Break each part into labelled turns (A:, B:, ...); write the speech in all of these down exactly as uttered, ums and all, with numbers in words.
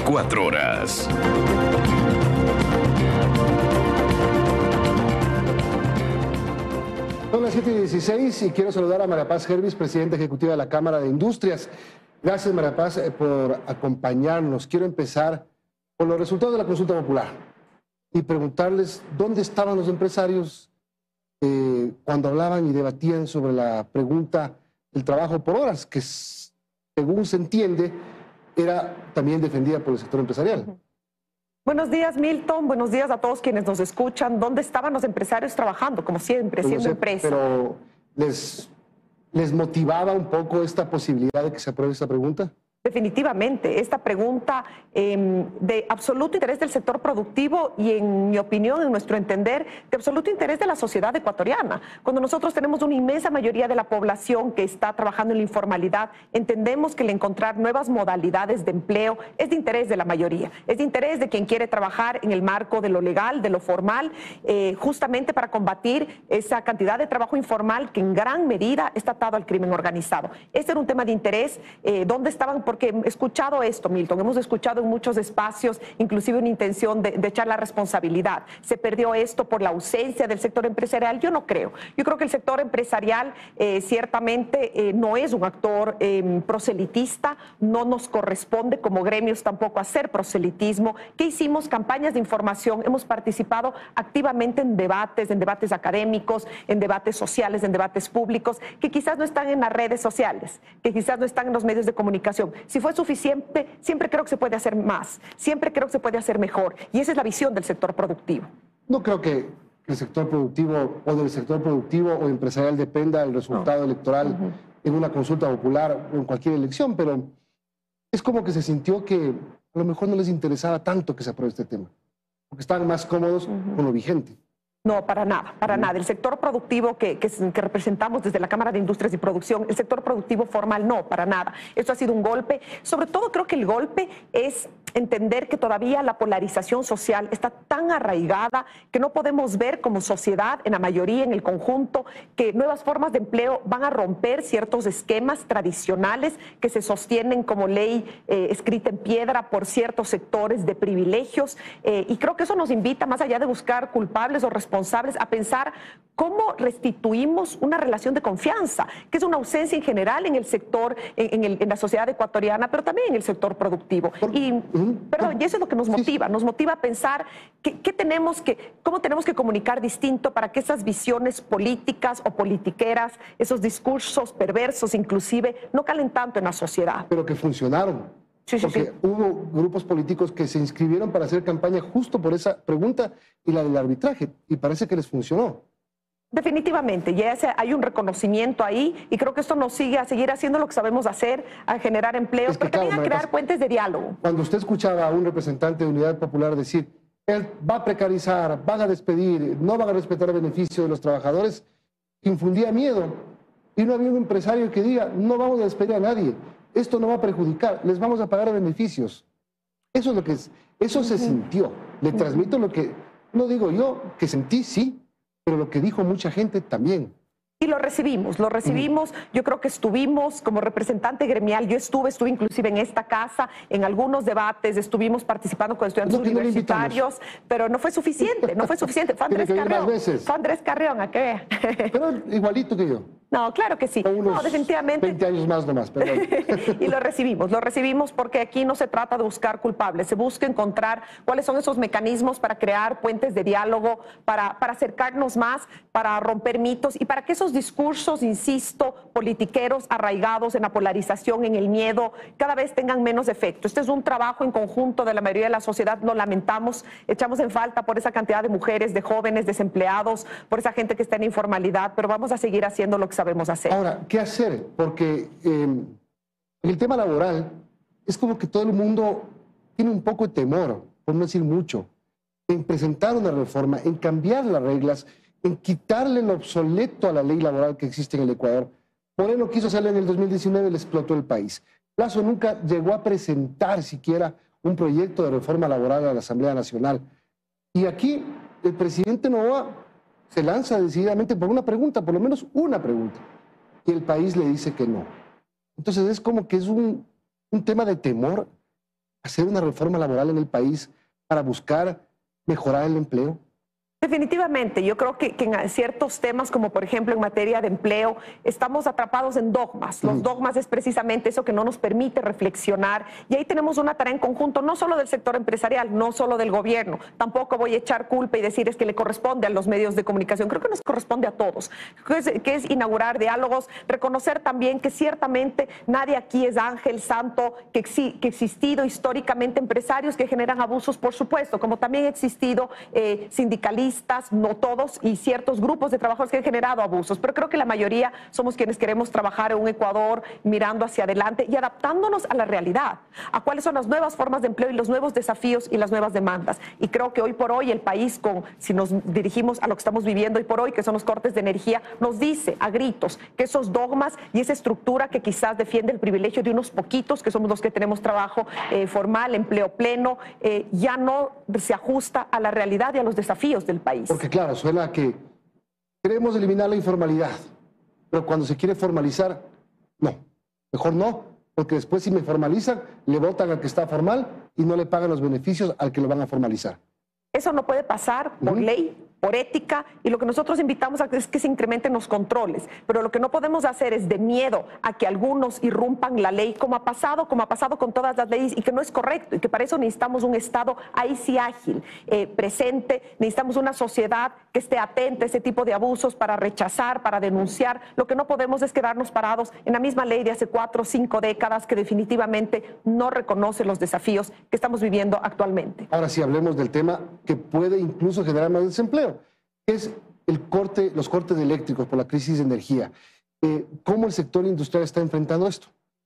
A: veinticuatro horas.
B: Son las siete y dieciséis y quiero saludar a María Paz Hervis, presidenta ejecutiva de la Cámara de Industrias. Gracias, María Paz, por acompañarnos. Quiero empezar por los resultados de la consulta popular y preguntarles dónde estaban los empresarios eh, cuando hablaban y debatían sobre la pregunta del trabajo por horas, que según se entiende era también defendida por el sector empresarial.
C: Uh-huh. Buenos días, Milton. Buenos días a todos quienes nos escuchan. ¿Dónde estaban los empresarios trabajando, como siempre, siendo
B: sé,
C: empresa?
B: Pero les, les motivaba un poco esta posibilidad de que se apruebe esta pregunta.
C: Definitivamente, esta pregunta eh, de absoluto interés del sector productivo y, en mi opinión, en nuestro entender, de absoluto interés de la sociedad ecuatoriana. Cuando nosotros tenemos una inmensa mayoría de la población que está trabajando en la informalidad, entendemos que el encontrar nuevas modalidades de empleo es de interés de la mayoría, es de interés de quien quiere trabajar en el marco de lo legal, de lo formal, eh, justamente para combatir esa cantidad de trabajo informal que en gran medida está atado al crimen organizado. Este era un tema de interés. Eh, ¿Dónde estaban? Porque he escuchado esto, Milton, hemos escuchado en muchos espacios, inclusive una intención de, de echar la responsabilidad. ¿Se perdió esto por la ausencia del sector empresarial? Yo no creo. Yo creo que el sector empresarial eh, ciertamente eh, no es un actor eh, proselitista, no nos corresponde como gremios tampoco hacer proselitismo. ¿Qué hicimos? Campañas de información, hemos participado activamente en debates, en debates académicos, en debates sociales, en debates públicos, que quizás no están en las redes sociales, que quizás no están en los medios de comunicación. Si fue suficiente, siempre creo que se puede hacer más, siempre creo que se puede hacer mejor, y esa es la visión del sector productivo.
B: No creo que el sector productivo o del sector productivo o empresarial dependa del resultado no. electoral uh-huh. en una consulta popular o en cualquier elección, pero es como que se sintió que a lo mejor no les interesaba tanto que se apruebe este tema, porque estaban más cómodos uh-huh. con lo vigente.
C: No, para nada, para nada. El sector productivo que, que, que representamos desde la Cámara de Industrias y Producción, el sector productivo formal, no, para nada. Esto ha sido un golpe. Sobre todo creo que el golpe es entender que todavía la polarización social está tan arraigada que no podemos ver como sociedad, en la mayoría, en el conjunto, que nuevas formas de empleo van a romper ciertos esquemas tradicionales que se sostienen como ley eh, escrita en piedra por ciertos sectores de privilegios. Eh, y creo que eso nos invita, más allá de buscar culpables o responsables, responsables a pensar cómo restituimos una relación de confianza, que es una ausencia en general en el sector, en, en, el, en la sociedad ecuatoriana, pero también en el sector productivo. Y, perdón, y eso es lo que nos motiva, nos motiva a pensar que, que tenemos que, cómo tenemos que comunicar distinto para que esas visiones políticas o politiqueras, esos discursos perversos inclusive, no calen tanto en la sociedad.
B: Pero que funcionaron. Sí, sí, Porque sí. hubo grupos políticos que se inscribieron para hacer campaña justo por esa pregunta y la del arbitraje, y parece que les funcionó.
C: Definitivamente, ya hay un reconocimiento ahí, y creo que esto nos sigue a seguir haciendo lo que sabemos hacer, a generar empleo, es que, pero también claro, a crear puentes de diálogo.
B: Cuando usted escuchaba a un representante de Unidad Popular decir, él va a precarizar, van a despedir, no van a respetar el beneficio de los trabajadores, infundía miedo, y no había un empresario que diga, no vamos a despedir a nadie. Esto no va a perjudicar, les vamos a pagar beneficios. Eso es lo que es, eso se sintió. Le transmito lo que, no digo yo, que sentí, sí, pero lo que dijo mucha gente también.
C: Y lo recibimos, lo recibimos, yo creo que estuvimos como representante gremial, yo estuve, estuve inclusive en esta casa, en algunos debates, estuvimos participando con estudiantes no, universitarios, no pero no fue suficiente, no fue suficiente, fue Andrés Carrión, fue Andrés Carrión, a que vea.
B: Pero igualito que yo.
C: No, claro que sí.
B: Unos
C: no, definitivamente.
B: veinte años más nomás, perdón.
C: Y lo recibimos, lo recibimos porque aquí no se trata de buscar culpables, se busca encontrar cuáles son esos mecanismos para crear puentes de diálogo, para, para acercarnos más, para romper mitos y para que esos discursos, insisto, politiqueros arraigados en la polarización, en el miedo, cada vez tengan menos efecto. Este es un trabajo en conjunto de la mayoría de la sociedad, lo lamentamos, echamos en falta por esa cantidad de mujeres, de jóvenes desempleados, por esa gente que está en informalidad, pero vamos a seguir haciendo lo que sabemos hacer.
B: Ahora, ¿qué hacer? Porque eh, en el tema laboral es como que todo el mundo tiene un poco de temor, por no decir mucho, en presentar una reforma, en cambiar las reglas, en quitarle lo obsoleto a la ley laboral que existe en el Ecuador. Moreno quiso hacerlo en el dos mil diecinueve y le explotó el país. Lazo nunca llegó a presentar siquiera un proyecto de reforma laboral a la Asamblea Nacional. Y aquí el presidente Noboa se lanza decididamente por una pregunta, por lo menos una pregunta, y el país le dice que no. Entonces es como que es un, un tema de temor hacer una reforma laboral en el país para buscar mejorar el empleo?
C: Definitivamente, yo creo que, que en ciertos temas, como por ejemplo en materia de empleo, estamos atrapados en dogmas. Los dogmas es precisamente eso que no nos permite reflexionar, y ahí tenemos una tarea en conjunto, no solo del sector empresarial, no solo del gobierno. Tampoco voy a echar culpa y decir es que le corresponde a los medios de comunicación. Creo que nos corresponde a todos, que es, que es inaugurar diálogos, reconocer también que ciertamente nadie aquí es ángel santo, que, exi, que ha existido históricamente empresarios que generan abusos, por supuesto, como también ha existido eh, sindicalistas, no todos, y ciertos grupos de trabajadores que han generado abusos, pero creo que la mayoría somos quienes queremos trabajar en un Ecuador mirando hacia adelante y adaptándonos a la realidad, a cuáles son las nuevas formas de empleo y los nuevos desafíos y las nuevas demandas. Y creo que hoy por hoy el país, con, si nos dirigimos a lo que estamos viviendo hoy por hoy, que son los cortes de energía, nos dice a gritos que esos dogmas y esa estructura que quizás defiende el privilegio de unos poquitos, que somos los que tenemos trabajo eh, formal, empleo pleno, eh, ya no se ajusta a la realidad y a los desafíos del país.
B: Porque claro, suena a que queremos eliminar la informalidad, pero cuando se quiere formalizar, no, mejor no, porque después si me formalizan, le votan al que está formal y no le pagan los beneficios al que lo van a formalizar.
C: Eso no puede pasar por uh-huh. ley, por ética, y lo que nosotros invitamos a es que se incrementen los controles, pero lo que no podemos hacer es de miedo a que algunos irrumpan la ley, como ha pasado, como ha pasado con todas las leyes, y que no es correcto, y que para eso necesitamos un Estado ahí sí ágil, eh, presente, necesitamos una sociedad que esté atenta a ese tipo de abusos para rechazar, para denunciar. Lo que no podemos es quedarnos parados en la misma ley de hace cuatro o cinco décadas que definitivamente no reconoce los desafíos que estamos viviendo actualmente.
B: Ahora sí hablemos del tema que puede incluso generar más desempleo, que es el corte, los cortes eléctricos por la crisis de energía. Eh, ¿Cómo el sector industrial está enfrentando esto?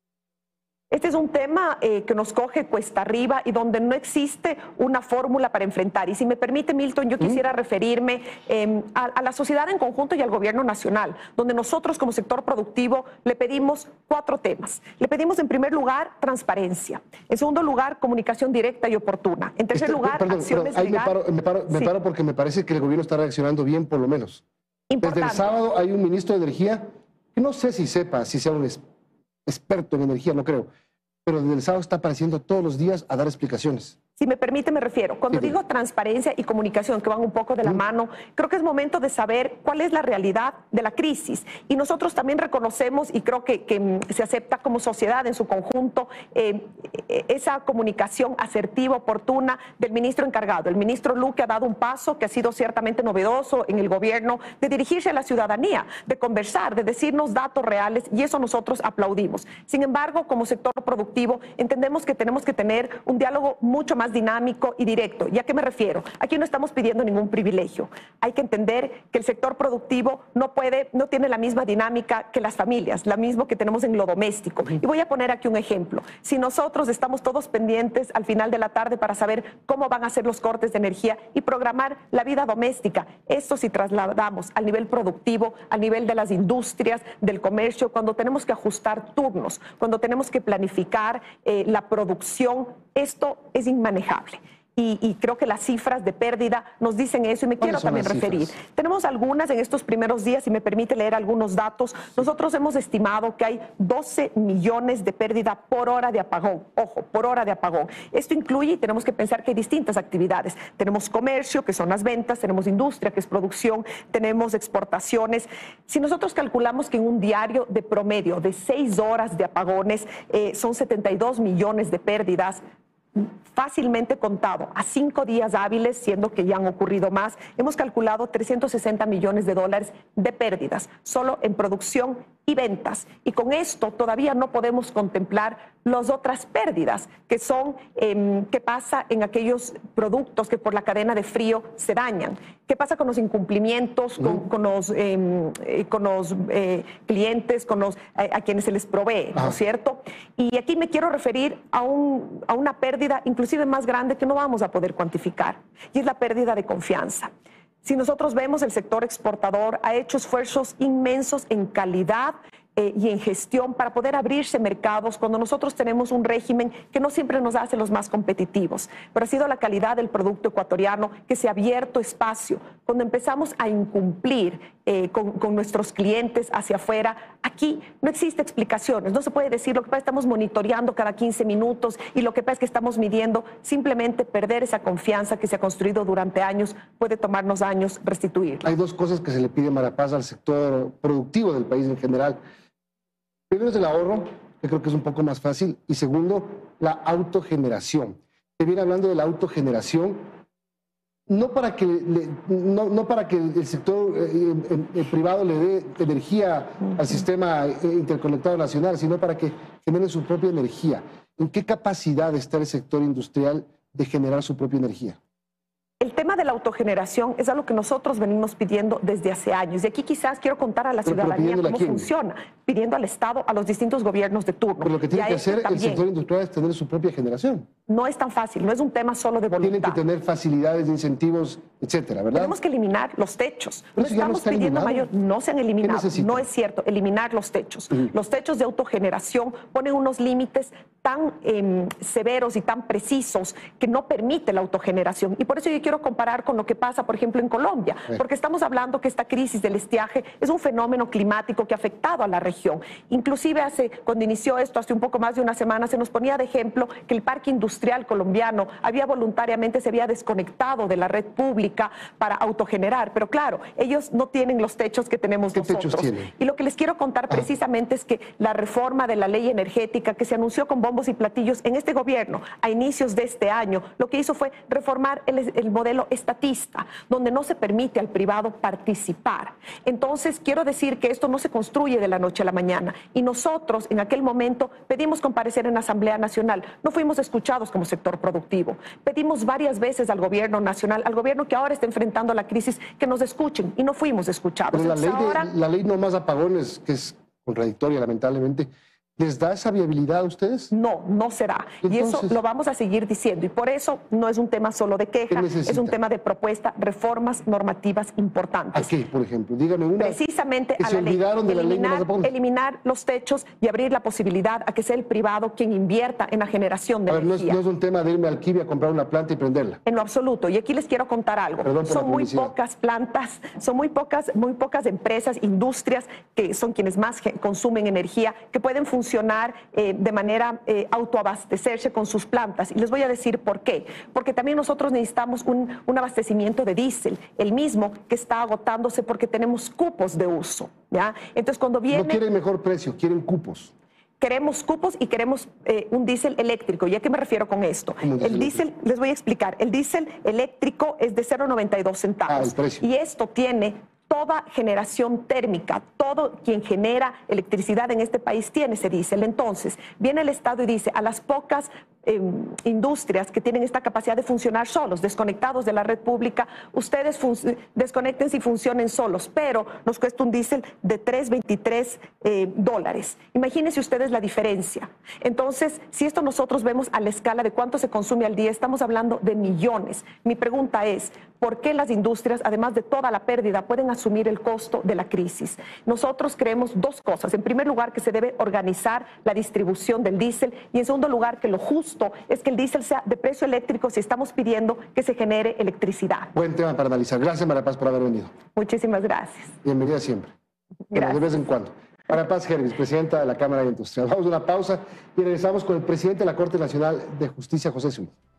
C: Este es un tema eh, que nos coge cuesta arriba y donde no existe una fórmula para enfrentar. Y si me permite, Milton, yo quisiera ¿Mm? referirme eh, a, a la sociedad en conjunto y al gobierno nacional, donde nosotros como sector productivo le pedimos cuatro temas. Le pedimos en primer lugar transparencia, en segundo lugar comunicación directa y oportuna, en tercer este, lugar
B: perdón,
C: acciones
B: perdón, ahí
C: legales.
B: me paro, me, paro, me sí. paro porque me parece que el gobierno está reaccionando bien, por lo menos.
C: Importante.
B: Desde el sábado hay un ministro de Energía que no sé si sepa, si sea un experto en energía, no creo, pero desde el sábado está apareciendo todos los días a dar explicaciones.
C: Si me permite, me refiero. Cuando sí, digo transparencia y comunicación, que van un poco de la mano, creo que es momento de saber cuál es la realidad de la crisis. Y nosotros también reconocemos, y creo que, que se acepta como sociedad en su conjunto, eh, esa comunicación asertiva, oportuna del ministro encargado. El ministro Luque ha dado un paso que ha sido ciertamente novedoso en el gobierno, de dirigirse a la ciudadanía, de conversar, de decirnos datos reales, y eso nosotros aplaudimos. Sin embargo, como sector productivo, entendemos que tenemos que tener un diálogo mucho más dinámico y directo. ¿Y a qué me refiero? Aquí no estamos pidiendo ningún privilegio. Hay que entender que el sector productivo no puede, no tiene la misma dinámica que las familias, la misma que tenemos en lo doméstico. Y voy a poner aquí un ejemplo. Si nosotros estamos todos pendientes al final de la tarde para saber cómo van a ser los cortes de energía y programar la vida doméstica, esto si trasladamos al nivel productivo, al nivel de las industrias, del comercio, cuando tenemos que ajustar turnos, cuando tenemos que planificar eh, la producción, esto es inmanejable. Y, y creo que las cifras de pérdida nos dicen eso, y me quiero también referir. Tenemos algunas en estos primeros días, si me permite leer algunos datos. Nosotros hemos estimado que hay doce millones de pérdida por hora de apagón. Ojo, por hora de apagón. Esto incluye, y tenemos que pensar que hay distintas actividades. Tenemos comercio, que son las ventas, tenemos industria, que es producción, tenemos exportaciones. Si nosotros calculamos que en un diario de promedio de seis horas de apagones eh, son setenta y dos millones de pérdidas, fácilmente contado a cinco días hábiles, siendo que ya han ocurrido más, hemos calculado trescientos sesenta millones de dólares de pérdidas solo en producción y ventas. Y con esto todavía no podemos contemplar las otras pérdidas, que son eh, qué pasa en aquellos productos que por la cadena de frío se dañan, qué pasa con los incumplimientos, con, uh-huh. con los, eh, con los eh, clientes, con los, eh, a quienes se les provee, uh-huh. ¿no es cierto? Y aquí me quiero referir a, un, a una pérdida inclusive más grande que no vamos a poder cuantificar, y es la pérdida de confianza. Si nosotros vemos, el sector exportador ha hecho esfuerzos inmensos en calidad eh, y en gestión para poder abrirse mercados cuando nosotros tenemos un régimen que no siempre nos hace los más competitivos. Pero ha sido la calidad del producto ecuatoriano que se ha abierto espacio. Cuando empezamos a incumplir eh, con, con nuestros clientes hacia afuera, aquí no existe explicaciones. No se puede decir lo que pasa, estamos monitoreando cada quince minutos y lo que pasa es que estamos midiendo. Simplemente perder esa confianza que se ha construido durante años puede tomarnos años restituirla.
B: Hay dos cosas que se le pide Marapaz al sector productivo del país en general. Primero es el ahorro, que creo que es un poco más fácil, y segundo, la autogeneración. Se viene hablando de la autogeneración, no para que, le, no, no para que el sector eh, el privado le dé energía al sistema interconectado nacional, sino para que genere su propia energía. ¿En qué capacidad está el sector industrial de generar su propia energía?
C: El tema de la autogeneración es algo que nosotros venimos pidiendo desde hace años. Y aquí quizás quiero contar a la
B: pero,
C: ciudadanía
B: pero
C: cómo funciona, pidiendo al Estado, a los distintos gobiernos de turno.
B: Pero lo que tiene que hacer el sector industrial es tener su propia generación.
C: No es tan fácil, no es un tema solo de voluntad.
B: Tienen que tener facilidades, incentivos, etcétera, ¿verdad?
C: Tenemos que eliminar los techos.
B: Pero
C: no estamos
B: no
C: pidiendo
B: eliminado.
C: mayor, no se han eliminado, no es cierto, eliminar los techos. Uh-huh. Los techos de autogeneración ponen unos límites tan eh, severos y tan precisos que no permite la autogeneración. Y por eso yo quiero comparar con lo que pasa, por ejemplo, en Colombia, eh. porque estamos hablando que esta crisis del estiaje es un fenómeno climático que ha afectado a la región. Inclusive hace, cuando inició esto, hace un poco más de una semana, se nos ponía de ejemplo que el parque industrial colombiano había voluntariamente, se había desconectado de la red pública para autogenerar. Pero claro, ellos no tienen los techos que tenemos
B: ¿Qué
C: nosotros.
B: techos tienen?
C: Y lo que les quiero contar ah. precisamente es que la reforma de la ley energética que se anunció con bombos y platillos en este gobierno a inicios de este año, lo que hizo fue reformar el, el modelo estatista, donde no se permite al privado participar. Entonces, quiero decir que esto no se construye de la noche a la mañana. Y nosotros, en aquel momento, pedimos comparecer en la Asamblea Nacional. No fuimos escuchados como sector productivo. Pedimos varias veces al gobierno nacional, al gobierno que ahora está enfrentando la crisis, que nos escuchen, y no fuimos escuchados.
B: Pero la, ley de,
C: ahora...
B: la ley no más apagones, que es contradictoria lamentablemente, ¿les da esa viabilidad a ustedes?
C: No, no será. Entonces, y eso lo vamos a seguir diciendo. Y por eso no es un tema solo de queja, es un tema de propuesta, reformas normativas importantes.
B: ¿A qué, por ejemplo? Dígame una.
C: Precisamente
B: que
C: a
B: se
C: la ley.
B: olvidaron de la
C: eliminar,
B: ley de los
C: eliminar los techos y abrir la posibilidad a que sea el privado quien invierta en la generación de
B: a ver,
C: energía.
B: No es, no es un tema de irme al Kibi a comprar una planta y prenderla.
C: En lo absoluto. Y aquí les quiero contar algo. Son muy pocas plantas, son muy pocas, muy pocas empresas, industrias que son quienes más consumen energía, que pueden funcionar eh, de manera eh, autoabastecerse con sus plantas. Y les voy a decir por qué. Porque también nosotros necesitamos un, un abastecimiento de diésel, el mismo que está agotándose porque tenemos cupos de uso. ¿ya? Entonces, cuando viene...
B: No quieren mejor precio, quieren cupos.
C: Queremos cupos y queremos eh, un diésel eléctrico. ¿Y a qué me refiero con esto? El diésel, les voy a explicar, el diésel eléctrico es de cero coma noventa y dos centavos.
B: Ah, el precio.
C: Y esto tiene... toda generación térmica, todo quien genera electricidad en este país tiene ese diésel. Entonces, viene el Estado y dice a las pocas eh, industrias que tienen esta capacidad de funcionar solos, desconectados de la red pública, ustedes desconectense y funcionen solos, pero nos cuesta un diésel de tres coma veintitrés eh, dólares. Imagínense ustedes la diferencia. Entonces, si esto nosotros vemos a la escala de cuánto se consume al día, estamos hablando de millones. Mi pregunta es, ¿por qué las industrias, además de toda la pérdida, pueden asumir el costo de la crisis? Nosotros creemos dos cosas. En primer lugar, que se debe organizar la distribución del diésel y en segundo lugar, que lo justo es que el diésel sea de precio eléctrico si estamos pidiendo que se genere electricidad.
B: Buen tema para analizar. Gracias, Marapaz, por haber venido.
C: Muchísimas gracias.
B: Bienvenida siempre.
C: Gracias.
B: Bueno, de vez en cuando. Marapaz Gervis, presidenta de la Cámara de Industria. Vamos a una pausa y regresamos con el presidente de la Corte Nacional de Justicia, José Smith.